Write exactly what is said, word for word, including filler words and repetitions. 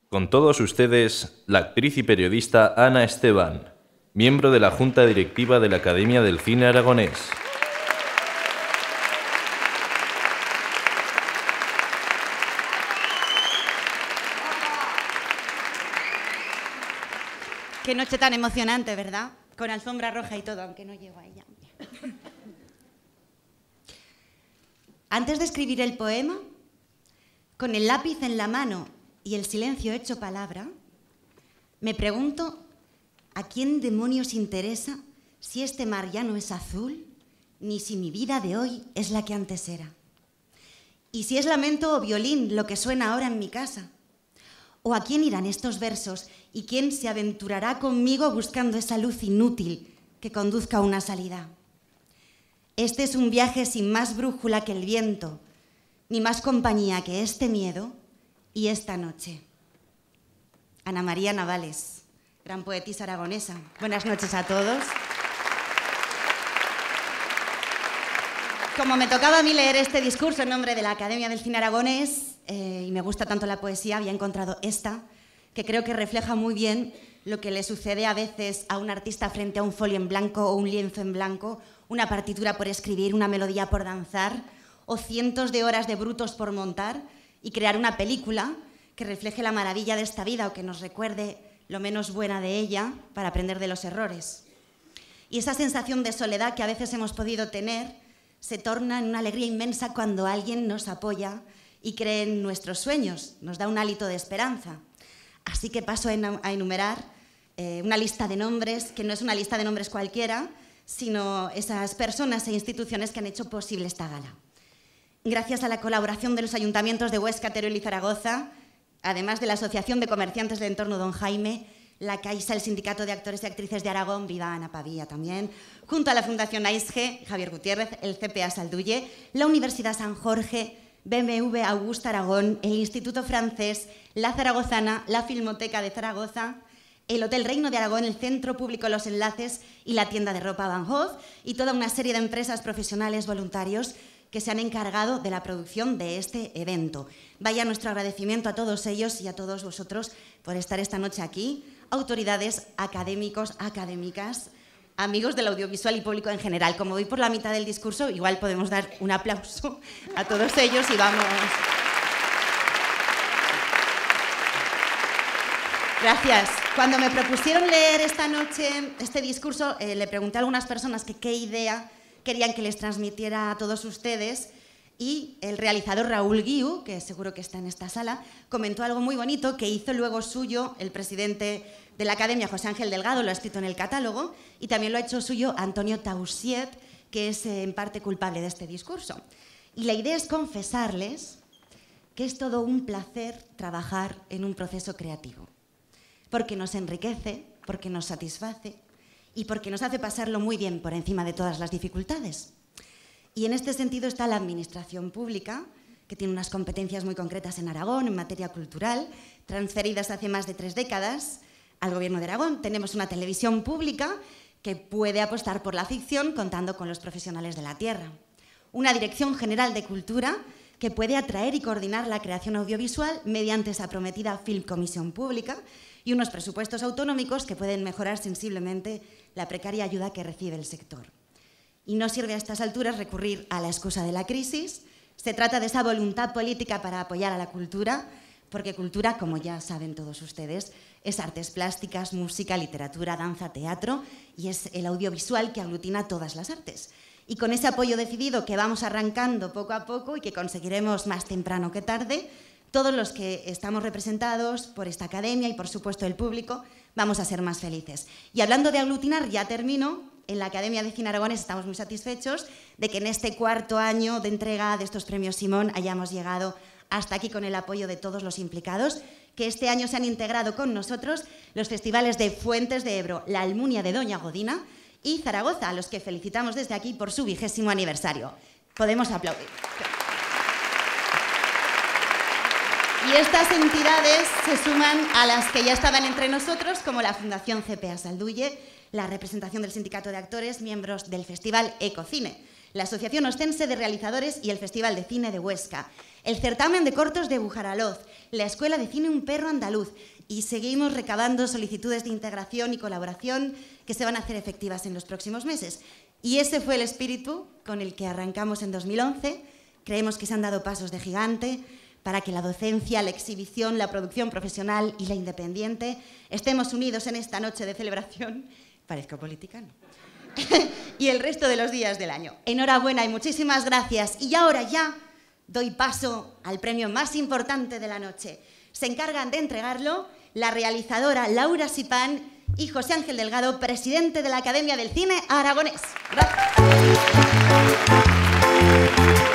Con todos ustedes, la actriz y periodista Ana Esteban, miembro de la Junta Directiva de la Academia del Cine Aragonés. Qué noche tan emocionante, ¿verdad? Con alfombra roja y todo, aunque no llego a ella. Antes de escribir el poema, con el lápiz en la mano y el silencio hecho palabra, me pregunto a quién demonios interesa si este mar ya no es azul, ni si mi vida de hoy es la que antes era. Y si es lamento o violín lo que suena ahora en mi casa. ¿O a quién irán estos versos y quién se aventurará conmigo buscando esa luz inútil que conduzca a una salida? Este es un viaje sin más brújula que el viento, ni más compañía que este miedo y esta noche. Ana María Navales, gran poetisa aragonesa. Buenas noches a todos. Como me tocaba a mí leer este discurso en nombre de la Academia del Cine Aragonés, eh, y me gusta tanto la poesía, había encontrado esta, que creo que refleja muy bien lo que le sucede a veces a un artista frente a un folio en blanco o un lienzo en blanco, una partitura por escribir, una melodía por danzar, o cientos de horas de brutos por montar y crear una película que refleje la maravilla de esta vida o que nos recuerde lo menos buena de ella para aprender de los errores. Y esa sensación de soledad que a veces hemos podido tener se torna en una alegría inmensa cuando alguien nos apoya y cree en nuestros sueños, nos da un hálito de esperanza. Así que paso a enumerar eh, una lista de nombres, que no es una lista de nombres cualquiera, sino esas personas e instituciones que han hecho posible esta gala. Gracias a la colaboración de los ayuntamientos de Huesca, Teruel y Zaragoza, además de la Asociación de Comerciantes del Entorno Don Jaime, la Caixa, el Sindicato de Actores y Actrices de Aragón, viva Ana Pavía también, junto a la Fundación A I S G, Javier Gutiérrez, el C P A Salduye, la Universidad San Jorge, B M W Augusta Aragón, el Instituto Francés, la Zaragozana, la Filmoteca de Zaragoza, el Hotel Reino de Aragón, el Centro Público Los Enlaces y la tienda de ropa Van Hoff y toda una serie de empresas profesionales voluntarios que se han encargado de la producción de este evento. Vaya nuestro agradecimiento a todos ellos y a todos vosotros por estar esta noche aquí, autoridades, académicos, académicas, amigos del audiovisual y público en general. Como voy por la mitad del discurso, igual podemos dar un aplauso a todos ellos y vamos. Gracias. Cuando me propusieron leer esta noche este discurso, eh, le pregunté a algunas personas que qué idea querían que les transmitiera a todos ustedes y el realizador Raúl Guiu, que seguro que está en esta sala, comentó algo muy bonito que hizo luego suyo el presidente de la Academia, José Ángel Delgado, lo ha escrito en el catálogo, y también lo ha hecho suyo Antonio Tausiet, que es en parte culpable de este discurso. Y la idea es confesarles que es todo un placer trabajar en un proceso creativo, porque nos enriquece, porque nos satisface y porque nos hace pasarlo muy bien por encima de todas las dificultades. Y en este sentido está la administración pública, que tiene unas competencias muy concretas en Aragón, en materia cultural, transferidas hace más de tres décadas al Gobierno de Aragón. Tenemos una televisión pública que puede apostar por la ficción contando con los profesionales de la tierra. Una Dirección General de Cultura que puede atraer y coordinar la creación audiovisual mediante esa prometida Film Comisión Pública y unos presupuestos autonómicos que pueden mejorar sensiblemente la precaria ayuda que recibe el sector. Y no sirve a estas alturas recurrir a la excusa de la crisis. Se trata de esa voluntad política para apoyar a la cultura, porque cultura, como ya saben todos ustedes, es artes plásticas, música, literatura, danza, teatro, y es el audiovisual que aglutina todas las artes. Y con ese apoyo decidido que vamos arrancando poco a poco y que conseguiremos más temprano que tarde, todos los que estamos representados por esta academia y por supuesto el público vamos a ser más felices. Y hablando de aglutinar, ya termino. En la Academia de Cine Aragonés estamos muy satisfechos de que en este cuarto año de entrega de estos premios Simón hayamos llegado hasta aquí con el apoyo de todos los implicados, que este año se han integrado con nosotros los festivales de Fuentes de Ebro, La Almunia de Doña Godina y Zaragoza, a los que felicitamos desde aquí por su vigésimo aniversario. Podemos aplaudir. Y estas entidades se suman a las que ya estaban entre nosotros, como la Fundación C P A Salduye, la representación del Sindicato de Actores, miembros del Festival Ecocine, la Asociación Ostense de Realizadores y el Festival de Cine de Huesca, el Certamen de Cortos de Bujaraloz, la Escuela de Cine Un Perro Andaluz, y seguimos recabando solicitudes de integración y colaboración que se van a hacer efectivas en los próximos meses. Y ese fue el espíritu con el que arrancamos en dos mil once. Creemos que se han dado pasos de gigante para que la docencia, la exhibición, la producción profesional y la independiente estemos unidos en esta noche de celebración. Parezco política, ¿no? Y el resto de los días del año. Enhorabuena y muchísimas gracias. Y ahora ya doy paso al premio más importante de la noche. Se encargan de entregarlo la realizadora Laura Sipán y José Ángel Delgado, presidente de la Academia del Cine Aragonés. Gracias.